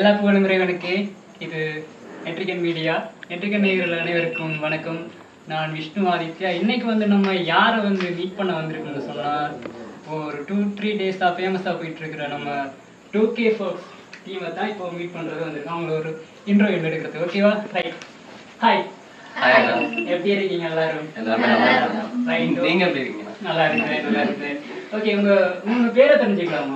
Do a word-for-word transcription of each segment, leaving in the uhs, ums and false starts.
எல்லா புகழும் இறைவனுக்கு. இது நெட்ரிகன் மீடியா. நெட்ரிகன் நேயர்கள் அனைவருக்கும் வணக்கம். நான் விஷ்ணு ஆதித்யா. இன்னைக்கு வந்து நம்ம யாரை வந்து மீட் பண்ண வந்திருக்கோம்னு சொன்னால், ஒரு டூ த்ரீ டேஸாக ஃபேமஸாக போயிட்டு இருக்கிற நம்ம டூ கே ஃபோர்ஸ் டீமை தான் இப்போ மீட் பண்ணுறது வந்திருக்கோம். அவங்கள ஒரு இன்டர்வியூ எடுக்கிறது. ஓகேவா? ரைட். ஹாய். எப்படி இருக்கீங்க எல்லாரும்? நீங்க எப்படி இருக்கீங்க? நல்லா இருக்கேன், நல்லா இருக்கேன். ஓகே, உங்க உங்க பேரை தெரிஞ்சுக்கலாமா?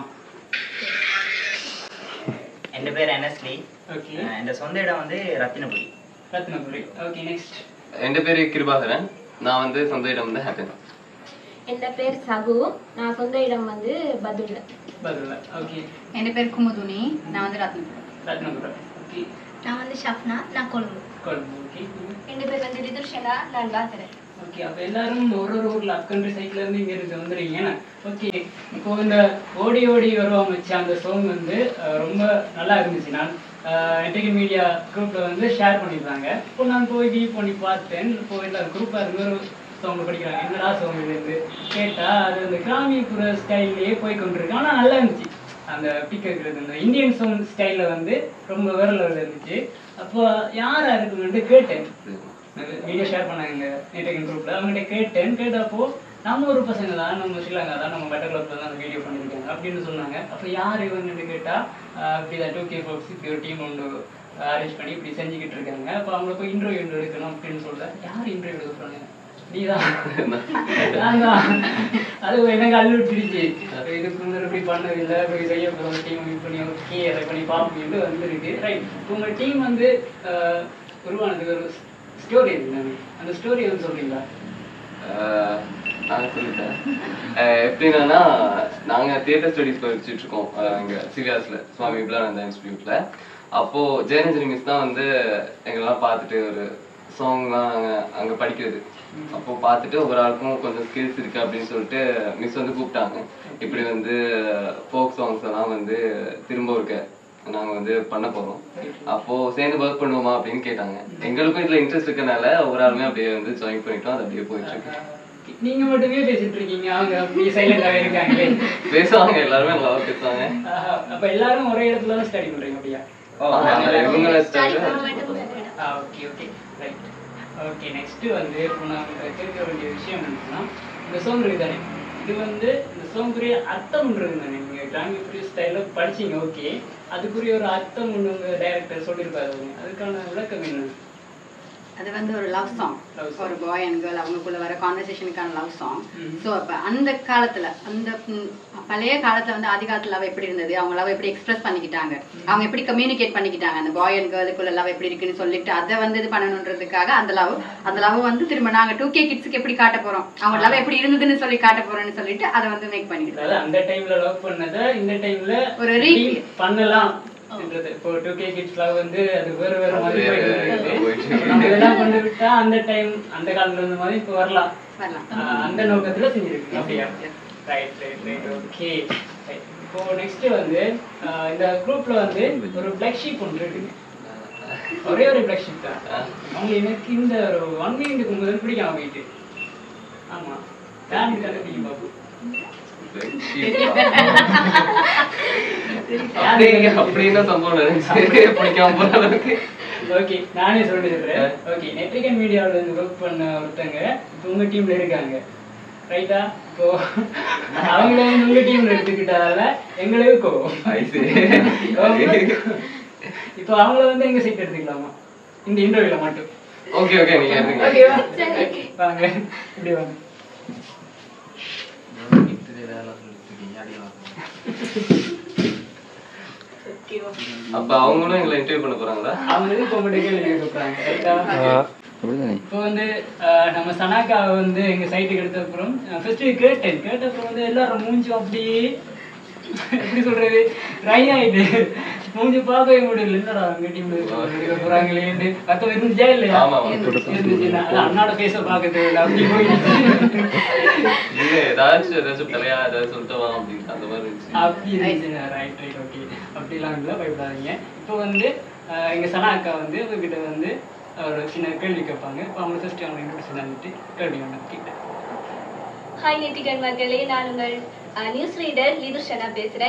என் பேர் என்எஸ்லி. ஓகே. என் சொந்த இடம் வந்து ரத்தினபுரி. ரத்னபுரி. Okay, next. என் பேரு கிருபாகரன். நான் வந்து சொந்த இடம் வந்து ஹேப்பன். என் பேர் சகு. நான் சொந்த இடம் வந்து பதுல. பதுல. ஓகே. என் பேர் குமுதுனி. நான் வந்து ரத்னபுரம். ரத்னபுரம். ஓகே. நான் வந்து ஷப்னா. நான் கொழும்பு. கொழும்பு. ஓகே. என் பேர் வந்து லிதுர்ஷனா. நான் பாத்தறேன். ஓகே. அப்ப எல்லாரும் ஒரு ஒரு ஊர்ல அப்கண்ட்ரி சைட்ல இருந்து இங்க இருந்து வந்துறீங்க. ஓகே. இப்போ இந்த ஓடி ஓடி வருவோம் வச்சு அந்த சாங் வந்து ரொம்ப நல்லா இருந்துச்சு. நான் நெட்ரிகன் மீடியா குரூப்ல வந்து ஷேர் பண்ணிருந்தாங்க. இப்போ நான் போய் வியூ பண்ணி பார்த்தேன். இப்போ எல்லாரும் குரூப்பா இருந்து ஒரு சாங் படிக்கிறாங்க. என்னடா சாங் இருந்து கேட்டா அது அந்த கிராமியபுர ஸ்டைல்லையே போய் கொண்டிருக்கு. ஆனா நல்லா இருந்துச்சு. அந்த பிக் இருக்கிறது இந்த இந்தியன் சாங் ஸ்டைல்ல வந்து ரொம்ப வேற லெவலில் இருந்துச்சு. அப்போ யாரா இருக்குன்னு கேட்டேன். வீடியோ ஷேர் பண்ணாங்க நெட்ரிகன் குரூப்ல. அவங்ககிட்ட கேட்டேன். கேட்டப்போ நம்ம ஒரு பசங்க தான், நம்ம ஸ்ரீலங்கா தான், நம்ம பெட்டர் கிளப்ல தான் அந்த வீடியோ பண்ணியிருக்காங்க அப்படின்னு சொன்னாங்க. அப்போ யார் இவங்கன்னு கேட்டா அப்படிதான் டூ கே ஃபோர்ஸ் இப்படி ஒரு டீம் ஒன்று அரேஞ்ச் பண்ணி இப்படி செஞ்சுக்கிட்டு இருக்காங்க. அப்போ அவங்கள போய் இன்டர்வியூ எடுக்கணும் அப்படின்னு சொல்றேன். யார் இன்டர்வியூ எடுக்க போறாங்க? நீதான். அது எனக்கு அள்ளு விட்டுருச்சு. இதுக்கு முன்னாடி இப்படி பண்ணதில்லை, இப்படி செய்ய போகிற டீம் மீட் பண்ணி ஓகே அதை பண்ணி பார்ப்போம்னு வந்துருக்கு. ரைட். உங்க டீம் வந்து உருவானதுக்கு ஒரு ஸ்டோரி இருக்கு. அந்த ஸ்டோரி வந்து சொல்றீங்களா? நான் சொல்லிட்டேன். எப்படின்னா, நாங்க தியேட்டர் ஸ்டடிஸ் படிச்சுட்டு இருக்கோம் இங்க சிவியாஸ்ல, சுவாமி விபுலானந்தா இன்ஸ்டிடியூட்ல. அப்போ ஜெயரஞ்சனி மிஸ் தான் வந்து எங்களெல்லாம் பார்த்துட்டு ஒரு சாங்லாம் அங்க அங்க படிக்கிறது. அப்போ பார்த்துட்டு ஒரு ஆளுக்கும் கொஞ்சம் ஸ்கில்ஸ் இருக்கு அப்படின்னு சொல்லிட்டு மிஸ் வந்து கூப்பிட்டாங்க. இப்படி வந்து ஃபோக் சாங்ஸ் எல்லாம் வந்து திரும்ப இருக்க நாங்க வந்து பண்ண போறோம், அப்போ சேர்ந்து ஒர்க் பண்ணுவோமா அப்படின்னு கேட்டாங்க. எங்களுக்கும் இதுல இன்ட்ரெஸ்ட் இருக்கனால ஒரு ஆளுமே அப்படியே வந்து ஜாயின் பண்ணிட்டோம். அது அப்படியே போயிட்டு இருக்கு. நீங்க மட்டுமே பேசிட்டு இருக்கீங்க, அவங்க அப்படியே சைலண்டாவே இருக்காங்களே. பேசுவாங்க, எல்லாருமே நல்லா பேசுவாங்க. அப்ப எல்லாரும் ஒரே இடத்துல தான் ஸ்டடி பண்றீங்க அப்படியா? இவங்கள okay okay right. Okay, next வந்து இப்போ நான் கேட்க வேண்டிய விஷயம் என்னன்னா, இந்த சாங் இருக்குதானே, இது வந்து இந்த சாங்குரிய அர்த்தம்ன்றது தானே. நீங்க கிராமிய ஸ்டைல படிச்சீங்க. ஓகே, அதுக்குரிய ஒரு அர்த்தம் ஒன்று உங்க டைரக்டர் சொல்லியிருப்பாரு. அதுக்கான விளக்கம் என்ன? அது வந்து ஒரு லவ் சாங், ஒரு பாய் அண்ட் கேர்ள் அவங்களுக்குள்ள வர கான்வர்சேஷனுக்கான லவ் சாங். ஸோ அப்போ அந்த காலத்துல, அந்த பழைய காலத்துல வந்து ஆதி காலத்துல லவ் எப்படி இருந்தது, அவங்க லவ் எப்படி எக்ஸ்பிரஸ் பண்ணிக்கிட்டாங்க, அவங்க எப்படி கம்யூனிகேட் பண்ணிக்கிட்டாங்க, அந்த பாய் அண்ட் கேர்ளுக்குள்ள லவ் எப்படி இருக்குன்னு சொல்லிட்டு அதை வந்து இது பண்ணணுன்றதுக்காக அந்த லவ் அந்த லவ் வந்து திரும்ப நாங்க டூ கே கிட்ஸுக்கு எப்படி காட்ட போறோம், அவங்க லவ் எப்படி இருந்ததுன்னு சொல்லி காட்ட போறோம்னு சொல்லிட்டு அதை வந்து மேக் பண்ணிக்கிட்டோம். அந்த டைம்ல லவ் பண்ணதை இந்த டைம்ல ஒரு ரீட் பண்ணலாம். இப்போ டூ கே கிட்ஸ்ல வந்து அது வேற வேற மாதிரி நம்ம இதெல்லாம் கொண்டு விட்டா அந்த டைம் அந்த காலத்துல இருந்த மாதிரி இப்போ வரலாம், அந்த நோக்கத்துல செஞ்சிருக்கு. அப்படியா? Right right right. ஓகே. இப்போ நெக்ஸ்ட் வந்து இந்த குரூப்ல வந்து ஒரு பிளாக் ஷீப் ஒன்று இருக்கு. ஒரே ஒரு பிளாக் ஷீப் தான். அவங்க எனக்கு இந்த ஒரு ஒன் வீக்கு முதல் பிடிக்கும் அவங்க. ஆமா, யாருக்கு கண்டுபிடிக்கும் பாபு? அப்படின்னா சம்பவம் பிடிக்காம போற அளவுக்கு. ஓகே, நானே சொல்லிடுறேன். ஓகே, நெட்ரிகன் மீடியாவில் இருந்து ஒர்க் பண்ண ஒருத்தங்க இப்போ உங்க டீம்ல இருக்காங்க, ரைட்டா? இப்போ அவங்கள வந்து உங்க டீம்ல எடுத்துக்கிட்டால எங்களுக்கு கோவம். இப்போ அவங்கள வந்து எங்க சைட் எடுத்துக்கலாமா இந்த இன்டர்வியூல மட்டும்? ஓகே ஓகே, நீங்க ஓகேவா? வாங்க, இப்படி வாங்க. அப்ப அவங்களும் எங்களை இன்டர்வியூ பண்ண போறாங்களா? அவங்களும் இப்போ மட்டும் கேள்வி கேட்க போறாங்க, ரைட்டா? இப்போ வந்து நம்ம சனாக்காவை வந்து எங்க சைட்டுக்கு எடுத்த அப்புறம் ஃபர்ஸ்ட் கேட்டேன். கேட்ட அப்புறம் வந்து எல்லாரும் மூஞ்சி அப்படியே எப்படி சொல்றது, ட்ரை ஆயிட்டு மூஞ்சி பார்க்கவே முடியல. என்னடா அவங்க டீம்ல எடுக்க போறாங்களேன்னு அர்த்தம் இருந்துச்சா இல்லையா? இருந்துச்சுன்னா அண்ணாட பேச பார்க்கறது இல்லை, அப்படி போயிடுச்சு. ஏதாச்சும் ஏதாச்சும் தலையா ஏதாவது சொல்லிட்டு வா அப்படின்னு அந்த மாதிரி இருந்துச்சு. அப்படி இருந்துச்சுன்னா ரைட் ரைட் ஓகே. அப்படிலாம் இல்லை, பயப்படாதீங்க. இப்போ வந்து எங்க சனா அக்கா வந்து உங்ககிட்ட வந்து ஒரு சின்ன கேள்வி கேட்பாங்க. இப்போ அவங்க ஃபர்ஸ்ட் அவங்க இன்ட்ரெஸ்ட் வந்துட்டு கேள்வி ஒன்று கேட்டேன். ஹாய் நெட்டிகன் மக்களே, நான் உங்கள் நியூஸ் ரீடர் லிதுர்ஷனா பேசுறேன்.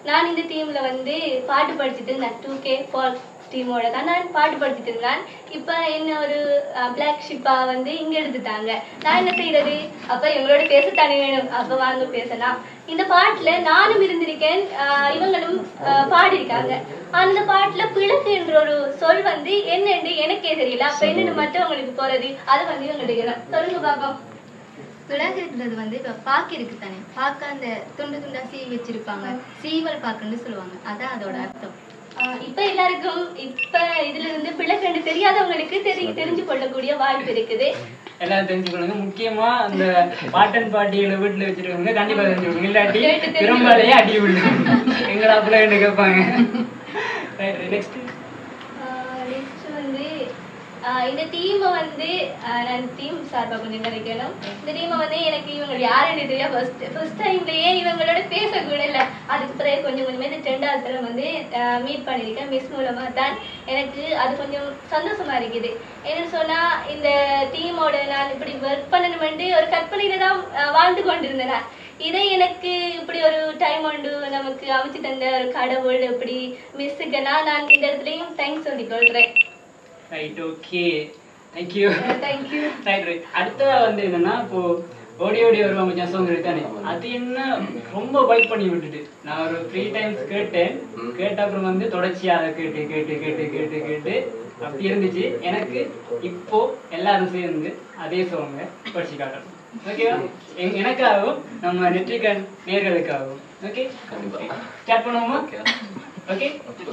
நான் இந்த டீம்ல வந்து பாட்டு படிச்சுட்டு இருந்தேன். டூ கே ஃபால் டீமோட தான் நான் பாட்டு படிச்சுட்டு இருந்தேன். இப்போ என்ன ஒரு பிளாக் ஷிப்பா வந்து இங்க எடுத்துட்டாங்க. நான் என்ன செய்யறது? அப்ப இவங்களோட பேச தனி வேணும். அப்ப வாங்க பேசலாம். இந்த பாட்டுல நானும் இருந்திருக்கேன், இவங்களும் பாடியிருக்காங்க. அந்த பாட்டுல பிளக்கு என்ற ஒரு சொல் வந்து என்னன்னு எனக்கே தெரியல. அப்ப என்னன்னு மட்டும் உங்களுக்கு போறது அதை வந்து இவங்களுக்கு சொல்லுங்க பாப்போம். பிளகுன்றது வந்து இப்போ பாக்கு இருக்கு தானே, பாக்க அந்த துண்டு துண்டா சீவி வச்சிருப்பாங்க, சீவல் பாக்குன்னு சொல்லுவாங்க. அதான் அதோட அர்த்தம். இப்ப எல்லாருக்கும் இப்ப இதுல இருந்து பிளக்கு தெரியாதவங்களுக்கு தெரி தெரிஞ்சு கொள்ளக்கூடிய வாய்ப்பு இருக்குது. எல்லாரும் தெரிஞ்சுக்கணுங்க. முக்கியமா அந்த பாட்டன் பாட்டிகளை வீட்டுல வச்சிருக்கவங்க கண்டிப்பா தெரிஞ்சுக்கணும். இல்லாட்டி திரும்பாலேயே அடி விடும். எங்கடா பிள்ளை கேட்பாங்க. நெக்ஸ்ட் நெக்ஸ்ட் வந்து இந்த டீமை வந்து நான் டீம் சார்பாக கொஞ்சம் நினைக்கணும். இந்த டீமை வந்து எனக்கு இவங்க யாருன்னு தெரியா ஃபர்ஸ்ட் ஃபர்ஸ்ட் டைம்லயே இவங்களோட பேச கூட இல்லை. அதுக்கு பிறகு கொஞ்சம் கொஞ்சமே இந்த ரெண்டாவது தரம் வந்து மீட் பண்ணியிருக்கேன். மிஸ் மூலமா தான் எனக்கு அது கொஞ்சம் சந்தோஷமா இருக்குது. என்ன சொன்னா இந்த டீமோட நான் இப்படி ஒர்க் பண்ணணுமென்று ஒரு கற்பனையில தான் வாழ்ந்து கொண்டிருந்தேன். இதை எனக்கு இப்படி ஒரு டைம் ஒன்று நமக்கு அமைச்சு தந்த ஒரு கடவுள் இப்படி மிஸ்ஸுக்குன்னா நான் இந்த இடத்துலயும் தேங்க்ஸ் சொல்லி கொள்றேன். Right, okay, thank you thank you right right அடுத்ததா வந்து என்னன்னா, இப்போ ஓடி ஓடி வருவாங்க மச்சான் சாங் இருக்கானே, அது என்ன ரொம்ப வைப் பண்ணி விட்டுட்டு நான் ஒரு த்ரீ டைம்ஸ் கேட்டேன். கேட்ட அப்புறம் வந்து தொடர்ச்சியா அதை கேட்டு கேட்டு கேட்டு கேட்டு கேட்டு அப்படி இருந்துச்சு. எனக்கு இப்போ எல்லாரும் சேர்ந்து அதே சாங்கை படிச்சு காட்டணும். ஓகேவா? எனக்காகவும் நம்ம நெற்றிகன் நேர்களுக்காகவும். ஓகே, ஸ்டார்ட் பண்ணுவோமா? Okay,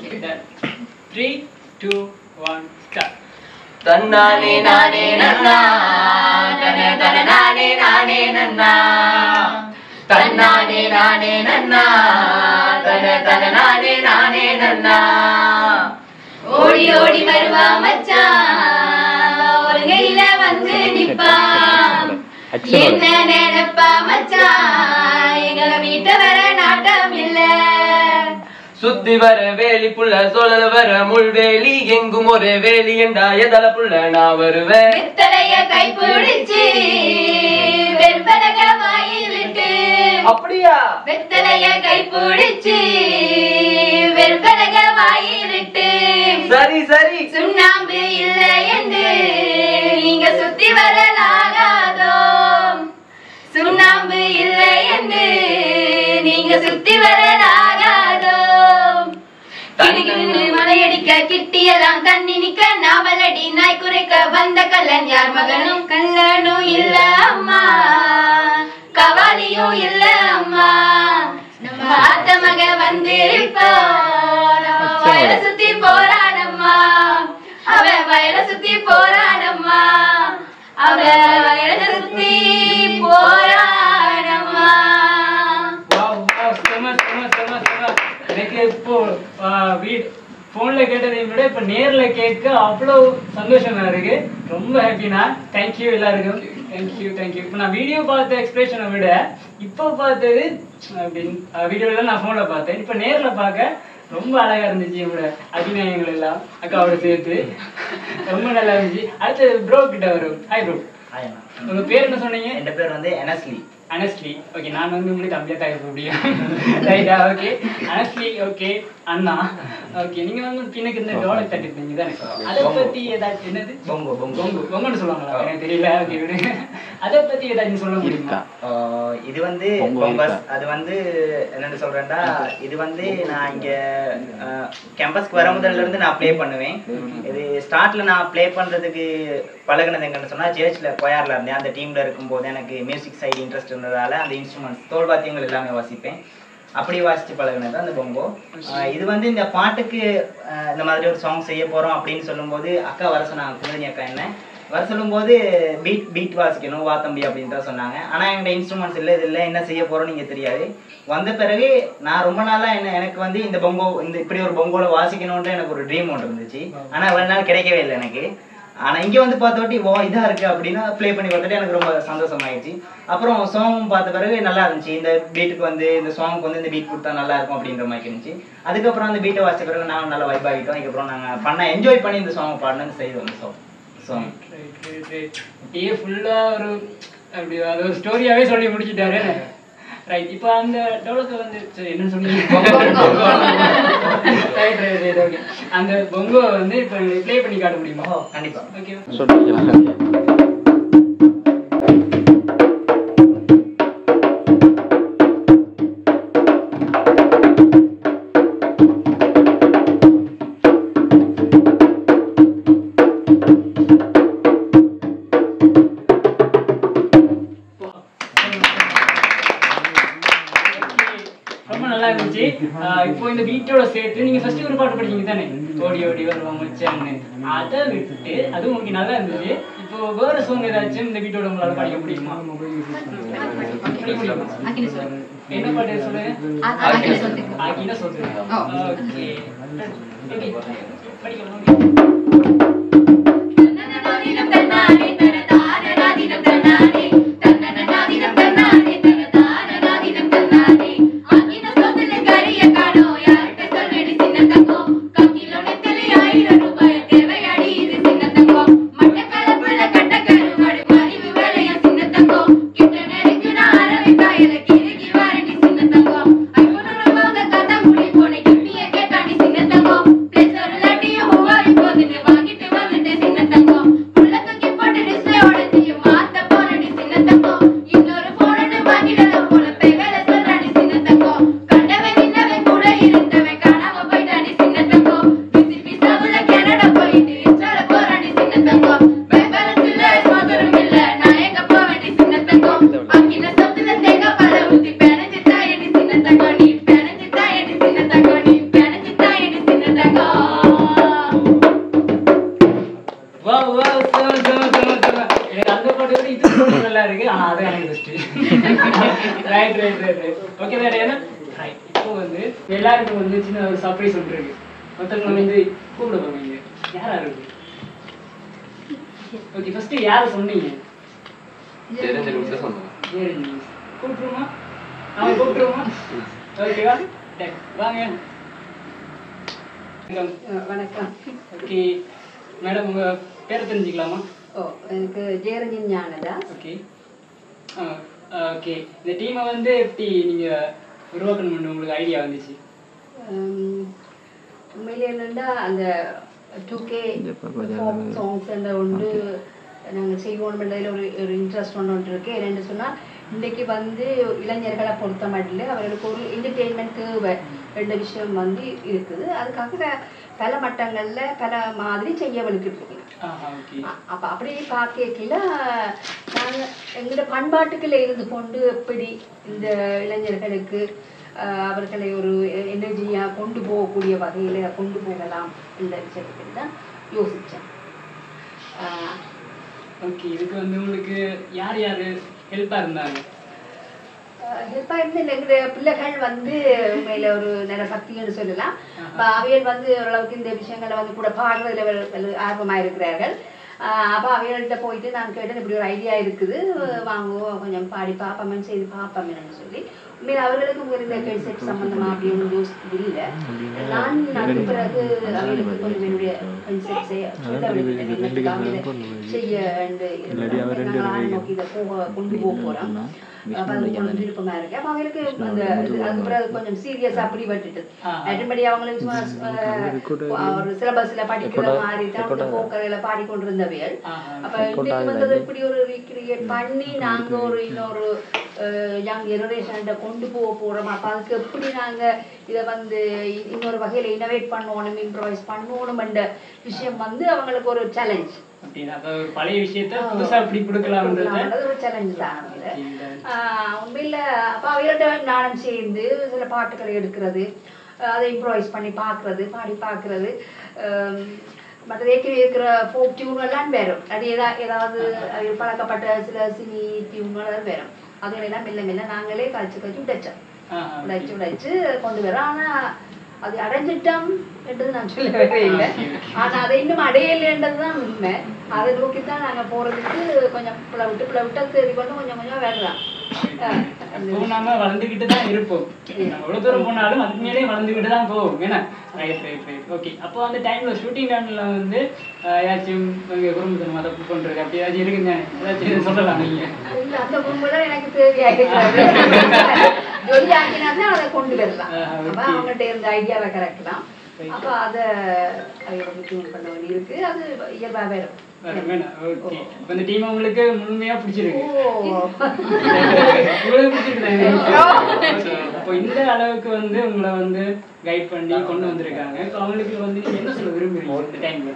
three two one start. தன்னானே நானே நன்னா தன தன நானே நானே நன்னா தன்னானே நானே நன்னா தன தன நானே நானே நன்னா ஓடி ஓடி வருவா மச்சான், ஒரு கையில வந்து நிப்பான். என்ன நினைப்பா மச்சான், எங்களை வீட்ட வர நாட்டம் இல்ல. சுத்தி வர வேலி புள்ள சொல்லல வர முள்வேலி எங்கும் ஒரே வேலி என்றா எதல புள்ள நான் வருவேன். வெத்தலைய கை பிடிச்சு வெண்பலக வாயிலிட்டு. அப்படியா? வெத்தலைய கை பிடிச்சு வெண்பலக வாயிலிட்டு. சரி சரி. சுண்ணாம்பு இல்லை என்று நீங்க சுத்தி வரலாகாதோ. சுண்ணாம்பு இல்லை என்று நீங்க சுத்தி வரலாகாதோ. மலையடிக்க கிட்டியெல்லாம் தண்ணி நிக்க நாவலடி நாய் குறைக்க வந்த கல்லன் யார் மகனும் கல்லனும் இல்ல அம்மா, கவாலியும் இல்ல அம்மா. நம்ம ஆத்த மக வந்து நம்ம வயல சுத்தி போறானம்மா, அவ வயல சுத்தி போறானம்மா, அவ வயல சுத்தி போறானம்மா. எனக்கு இப்போ போன்ல கேட்டதை விட இப்ப நேர்ல கேட்க அவ்வளவு சந்தோஷமா இருக்கு. ரொம்ப ஹாப்பினா. தேங்க்யூ எல்லாருக்கும். Thank you thank you. இப்போ நான் வீடியோ பார்த்த எக்ஸ்பிரஷனை விட இப்போ பார்த்தது அப்படின்னு வீடியோல நான் போன்ல பார்த்தேன். இப்ப நேர்ல பார்க்க ரொம்ப அழகா இருந்துச்சு. இவங்களோட அபிநயங்கள் எல்லாம் அக்காவோட சேர்த்து ரொம்ப நல்லா இருந்துச்சு. அடுத்து ப்ரோ கிட்ட வரும். Hi bro. உங்க பேர் என்ன சொன்னீங்க? என் பேர் வந்து அனஸ்லி. அனஸ்லி, ஓகே. நான் வந்து உங்களுக்கு தம்பியா தான் இருக்க முடியும். ரைட்டா? Okay honestly. ஓகே அண்ணா. ஓகே, நீங்க வந்து பின்னுக்கு இந்த டோலை தட்டிருந்தீங்க தானே, அதை பத்தி ஏதாச்சும் என்னது பொங்கு பொங்கு பொங்கு பொங்குன்னு சொல்லுவாங்களா? எனக்கு தெரியல. ஓகே விடுங்க. அதை பத்தி ஏதாச்சும் சொல்ல முடியுமா? இது வந்து பொங்கஸ். அது வந்து என்னன்னு சொல்றேன்டா, இது வந்து நான் இங்க கேம்பஸ்க்கு வர முதல்ல இருந்து நான் ப்ளே பண்ணுவேன். இது ஸ்டார்ட்ல நான் ப்ளே பண்றதுக்கு பழகினது எங்கன்னு சொன்னா, சேர்ச்ல கொயார்ல இருந்தேன். அந்த டீம்ல இருக்கும்போது எனக்கு மியூசிக் சைடு இன்ட்ரெஸ்ட் இருந்ததால அந்த இன்ஸ்ட்ருமெண்ட்ஸ் தோல் வாத்தியங்கள் எல்லாமே வாசிப்பேன். அப்படி வாசிச்சு பழகினது அந்த பொங்கோ. இது வந்து இந்த பாட்டுக்கு இந்த மாதிரி ஒரு சாங் செய்ய போறோம் அப்படின்னு சொல்லும்போது அக்கா வர சொன்னாங்க, குமுதினி அக்கா. என்ன வர சொல்லும்போது பீட் பீட் வாசிக்கணும் வா தம்பி அப்படின்னு தான் சொன்னாங்க. ஆனா என்கிட்ட இன்ஸ்ட்ருமெண்ட்ஸ் இல்லை, இது இல்லை, என்ன செய்ய போறோம்னு நீங்க தெரியாது. வந்த பிறகு நான் ரொம்ப நாளா என்ன எனக்கு வந்து இந்த பொங்கோ இந்த இப்படி ஒரு பொங்கோல வாசிக்கணும்ன்ற எனக்கு ஒரு ட்ரீம் ஒன்று இருந்துச்சு. ஆனா இவ்வளவு நாள் கிடைக்கவே இல்லை எனக்கு. ஆனா இங்க வந்து பார்த்தோட்டி ஓ இதா இருக்கு அப்படின்னா ப்ளே பண்ணி பார்த்துட்டு எனக்கு ரொம்ப சந்தோஷமாயிடுச்சு. அப்புறம் சாங் பார்த்த பிறகு நல்லா இருந்துச்சு. இந்த பீட்டுக்கு வந்து இந்த சாங்க்கு வந்து இந்த பீட் கொடுத்தா நல்லா இருக்கும் அப்படின்ற மாதிரி இருந்துச்சு. அதுக்கப்புறம் அந்த பீட்டை வாசிச்ச பிறகு நானும் நல்லா வைப் ஆகிட்டோம். அதுக்கப்புறம் நாங்க பண்ண என்ஜாய் பண்ணி இந்த சாங் பாடணும்னு செய்தோம். இந்த சாங் சாங் ஏ ஃபுல்லா ஒரு அப்படி அது ஒரு ஸ்டோரியாவே சொல்லி முடிச்சுட்டாரு. ரைட். இப்போ அந்த டோலுக்கு வந்து சரி என்ன சொன்னீங்க? Right right right okay. அந்த பொங்கோ வந்து இப்போ ப்ளே பண்ணி காட்ட முடியுமா? கண்டிப்பா. ஓகே. இப்போ இந்த பீட்டோட சேர்த்து நீங்க ஃபர்ஸ்ட் ஒரு பாட்டு படிச்சீங்க தானே, ஓடி ஓடி வருவா மச்சான்னு. அதை விட்டு அது உங்களுக்கு நல்லா இருந்துச்சு. இப்போ வேற சாங் ஏதாச்சும் இந்த பீட்டோட உங்களால படிக்க முடியுமா? என்ன பாட்டு சொல்லுங்க? ஆகின சொல்லுங்க. ஓகே படிக்கலாம். எல்லாருக்கும் வந்து சின்ன ஒரு சர்ப்ரைஸ் ஒன்று இருக்கு. மொத்தவங்க வந்து கூப்பிட போவீங்க. யாரா இருக்கு? ஓகே ஃபர்ஸ்ட் யாரை சொன்னீங்க? தெரிஞ்ச நிமிஷம் சொன்னேன். கூப்பிட்டுருமா? அவன் கூப்பிட்டுருமா? ஓகேவா? வாங்க. வணக்கம். ஓகே மேடம் உங்க பேரை தெரிஞ்சுக்கலாமா? ஓ எனக்கு ஜெயரஞ்சன் ஞானதாஸ். Okay okay. இந்த டீமை வந்து எப்படி நீங்க உருவாக்கணும்னு உங்களுக்கு ஐடியா வந்துச்சு? உண்மையிலே என்னென்னா அந்த டூ கே சாங்ஸ் ஒன்று நாங்கள் செய்வோம்ன்றதில் ஒரு ஒரு இன்ட்ரெஸ்ட் ஒன்று ஒன்று இருக்குது. என்னென்னு சொன்னால் இன்றைக்கு வந்து இளைஞர்களை பொறுத்த மட்டும் அவர்களுக்கு ஒரு என்டர்டெயின்மெண்ட் தேவை ரெண்டு விஷயம் வந்து இருக்குது. அதுக்காக பல மட்டங்களில் பல மாதிரி செய்ய வலிக்கிட்டு அப்போ அப்படி பார்க்கல நாங்கள் எங்களோட பண்பாட்டுக்குள்ள இருந்து கொண்டு எப்படி இந்த இளைஞர்களுக்கு அவர்களை ஒரு எனர்ஜியாக கொண்டு போகக்கூடிய வகையில் கொண்டு போகலாம் என்ற விஷயத்துக்கு தான் யோசித்தேன். ஓகே இதுக்கு வந்து உங்களுக்கு யார் யார் ஹெல்ப்பாக இருந்தாங்க? ஹெல்ப்பாக இருந்து எங்களுடைய பிள்ளைகள் வந்து உண்மையில் ஒரு நல்ல சக்தின்னு சொல்லலாம். அவைகள் வந்து ஓரளவுக்கு இந்த விஷயங்களை வந்து கூட பாடுறதுல ஆர்வமாக இருக்கிறார்கள். அப்போ அவைகள்கிட்ட போயிட்டு நான் கேட்டேன் இப்படி ஒரு ஐடியா இருக்குது வாங்குவோம் கொஞ்சம் பாடி பார்ப்போம்னு செய்து பார்ப்போம்னு சொல்லி உண்மையில் அவர்களுக்கு உங்கள் இந்த ஹெட்செட் சம்மந்தமாக அப்படி ஒன்றும் யோசிச்சது இல்லை. நான் அதுக்கு பிறகு அவைகளுக்கு கொஞ்சம் என்னுடைய ஹெட்செட் செய்ய செய்ய நோக்கி இதை போக கொண்டு போக போகிறோம். விருப்பமா இருக்கு. அப்ப அவங்களுக்கு அந்த அதுக்கு பிறகு கொஞ்சம் சீரியஸா அப்படி விட்டுட்டு மற்றபடி அவங்களுக்கு ஒரு சிலபஸ்ல படிக்கிற மாதிரி தான் போக்கரையில பாடிக்கொண்டிருந்தவையல். அப்ப இன்னைக்கு வந்து இப்படி ஒரு ரீக்ரியேட் பண்ணி நாங்க ஒரு இன்னொரு யங் ஜெனரேஷன்கிட்ட கொண்டு போக போறோம். அப்ப அதுக்கு எப்படி நாங்க இதை வந்து இன்னொரு வகையில இனோவேட் பண்ணணும் இம்ப்ரவைஸ் பண்ணணும் என்ற விஷயம் வந்து அவங்களுக்கு ஒரு சேலஞ்ச். பழைய விஷயத்த புதுசா இப்படி கொடுக்கலாம்ன்றது ஒரு சேலஞ்ச் தான். உண்மையில அப்ப அவையோட நானும் சேர்ந்து சில பாட்டுகளை எடுக்கிறது அதை இம்ப்ரவைஸ் பண்ணி பார்க்கறது பாடி பார்க்கறது மற்ற ஏற்கனவே இருக்கிற ஃபோக் டியூன்கள்லாம் வேறும். அது ஏதா ஏதாவது பழக்கப்பட்ட சில சினி டியூன்கள் வேறும். அதுகளெல்லாம் மெல்ல மெல்ல நாங்களே கழிச்சு கழிச்சு உடைச்சோம் உடைச்சு உடைச்சு கொண்டு வரோம். ஆனா அது அடைஞ்சிட்டோம் என்றது நான் சொல்லவே இல்லை. ஆனா அதை இன்னும் அடையலைன்றதுதான் உண்மை. அதை நோக்கித்தான் நாங்க போறதுக்கு கொஞ்சம் பிள்ளை விட்டு பிள்ளை விட்டு தேடி கொண்டு கொஞ்சம் கொஞ்சம் வேறதான். எப்பவும் நாம வளர்ந்துகிட்டு தான் இருப்போம். நம்ம எவ்வளவு தூரம் போனாலும் அதுக்கு மேலே வளர்ந்துகிட்டு தான் போவோம். ஏன்னா ரைட் ரைட் ரைட் ஓகே. அப்போ அந்த டைம்ல ஷூட்டிங் டைம்ல வந்து ஏதாச்சும் குடும்பத்தின் மத பண்றது அப்படி ஏதாச்சும் இருக்குங்க, ஏதாச்சும் சொல்லலாம் நீங்க? அந்த கும்பல எனக்கு தேவையா இருக்காது. ஜொலி ஆக்கினா அதை கொண்டு வரலாம். அப்ப அவங்ககிட்ட இருந்த ஐடியாவை கரெக்ட்லாம். அப்ப அதை பண்ண வேண்டி இருக்கு. அது இயல்பாகவே இருக்கும். ஓகே. இப்போ இந்த டீம் உங்களுக்கு முழுமையா பிடிச்சிருக்கு. உங்களுக்கு பிடிச்சிருக்கு. அப்போ இந்த அளவுக்கு வந்து உங்களை வந்து கைட் பண்ணி கொண்டு வந்திருக்காங்க. இப்போ அவங்களுக்கு வந்து நீங்க என்ன சொல்ல விரும்புறீங்க இந்த டைம்ல?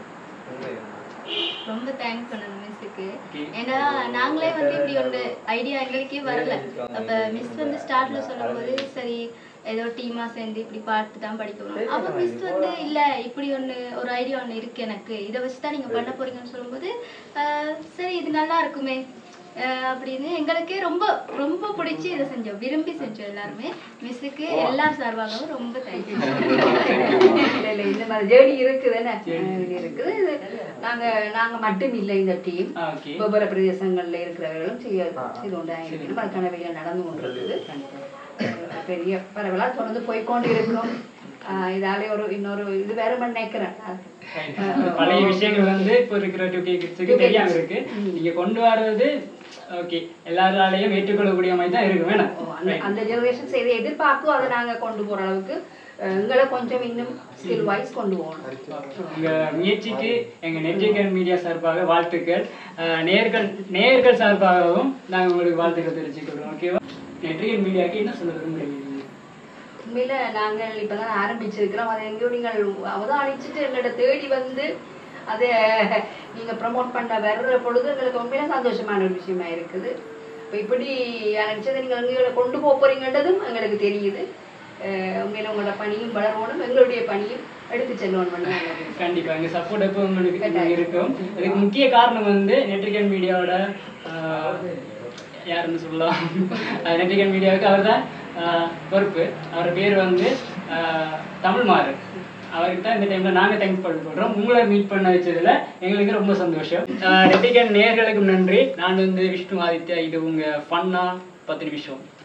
ரொம்ப தேங்க்ஸ் பண்ணணும் மிஸ்ஸுக்கு. ஏன்னா நாங்களே வந்து இப்படி ஒரு ஐடியா எங்களுக்கே வரல. அப்ப மிஸ் வந்து ஸ்டார்ட்ல சொல்லும்போது சரி ஏதோ டீமா சேர்ந்து இப்படி பார்த்து தான் படிக்கணும். அப்ப மிஸ் வந்து இல்ல இப்படி ஒண்ணு ஒரு ஐடியா ஒண்ணு இருக்கு எனக்கு, இதை வச்சுதான் நீங்க பண்ண போறீங்கன்னு சொல்லும்போது சரி இது நல்லா இருக்குமே அப்படின்னு எங்களுக்கே ரொம்ப ரொம்ப பிடிச்சி இதை செஞ்சோம், விரும்பி செஞ்சோம் எல்லாருமே. மிஸ்ஸுக்கு எல்லார் சார்பாகவும் ரொம்ப தேங்க்யூ. இல்ல இந்த மாதிரி ஜேர்னி இருக்குதுன்னு இருக்குது. நாங்க நாங்க மட்டும் இல்லை, இந்த டீம் ஒவ்வொரு பிரதேசங்கள்ல இருக்கிறவர்களும் செய்ய இது உண்டாயிருக்கு. அதுக்கான வேலை நடந்து கொண்டிருக்குது. பெரிய பரவலா தொடர்ந்து போய்கொண்டு இருக்கும். இதாலே ஒரு இன்னொரு இது வேற நினைக்கிறேன். பழைய விஷயங்கள் வந்து இப்போ இருக்கிற டூ கே கிட்ஸுக்கு தெரியாம இருக்கு. நீங்க கொண்டு வர்றது ஓகே எல்லாராலையும் ஏற்றுக்கொள்ளக்கூடிய மாதிரி தான் இருக்கு. வேணாம் அந்த ஜெனரேஷன் செய்த எதிர்பார்க்கும் அதை நாங்க கொண்டு போற அளவுக்கு எங்களை கொஞ்சம் இன்னும் ஸ்கில் வைஸ் கொண்டு போகணும். உங்க முயற்சிக்கு எங்க நெட்ஜிகன் மீடியா சார்பாக வாழ்த்துக்கள். நேர்கள் நேர்கள் சார்பாகவும் நாங்க உங்களுக்கு வாழ்த்துக்கள் தெரிவிச்சுக்கிறோம். ஓகேவா? நெட்ஜிகன் மீடியாவுக்கு என்ன சொல்ல விரும்புறீங்க? உண்மையில நாங்கள் இப்பதான் ஆரம்பிச்சிருக்கிறோம். அதை எங்கேயோ நீங்கள் அவதானிச்சுட்டு எங்கள்கிட்ட தேடி வந்து அதை நீங்க ப்ரமோட் பண்ண வர்ற பொழுது எங்களுக்கு உண்மையில சந்தோஷமான ஒரு விஷயமா இருக்குது. இப்போ இப்படி நினைச்சதை நீங்க எங்களை கொண்டு போக போறீங்கன்றதும் எங்களுக்கு தெரியுது. உண்மையில உங்களோட பணியும் வளரணும், எங்களுடைய பணியும் எடுத்து செல்லணும். கண்டிப்பா எங்க சப்போர்ட் எப்போ உங்களுக்கு இருக்கும். இதுக்கு முக்கிய காரணம் வந்து நெட்ஜிகன் மீடியாவோட யாருன்னு சொல்லலாம், நெட்ஜிகன் மீடியாவுக்கு அவர் தான் பொறுப்பு. அவர் பேர் வந்து தமிழ்மாறன். அவருக்கு தான் இந்த டைம்ல நாங்க தேங்க்ஸ் பண்ண போடுறோம். உங்களை மீட் பண்ண வச்சதுல எங்களுக்கு ரொம்ப சந்தோஷம். நெட்ஜிகன் நேயர்களுக்கும் நன்றி. நான் வந்து விஷ்ணு ஆதித்யா. இது உங்க ஃபன்னா பத்து நிமிஷம்.